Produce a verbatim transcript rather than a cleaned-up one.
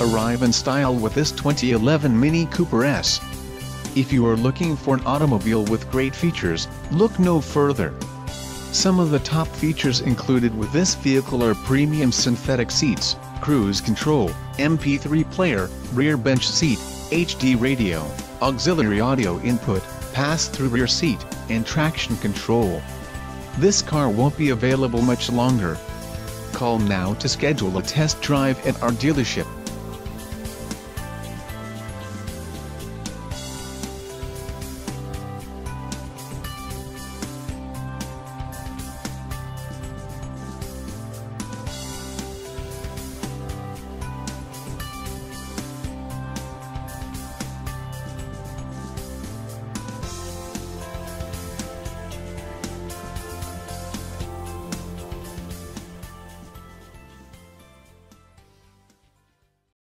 arrive in style with this twenty eleven Mini Cooper S. If you are looking for an automobile with great features, look no further. Some of the top features included with this vehicle are premium synthetic seats, cruise control, M P three player, rear bench seat, H D radio, auxiliary audio input, pass-through rear seat, and traction control. This car won't be available much longer. Call now to schedule a test drive at our dealership.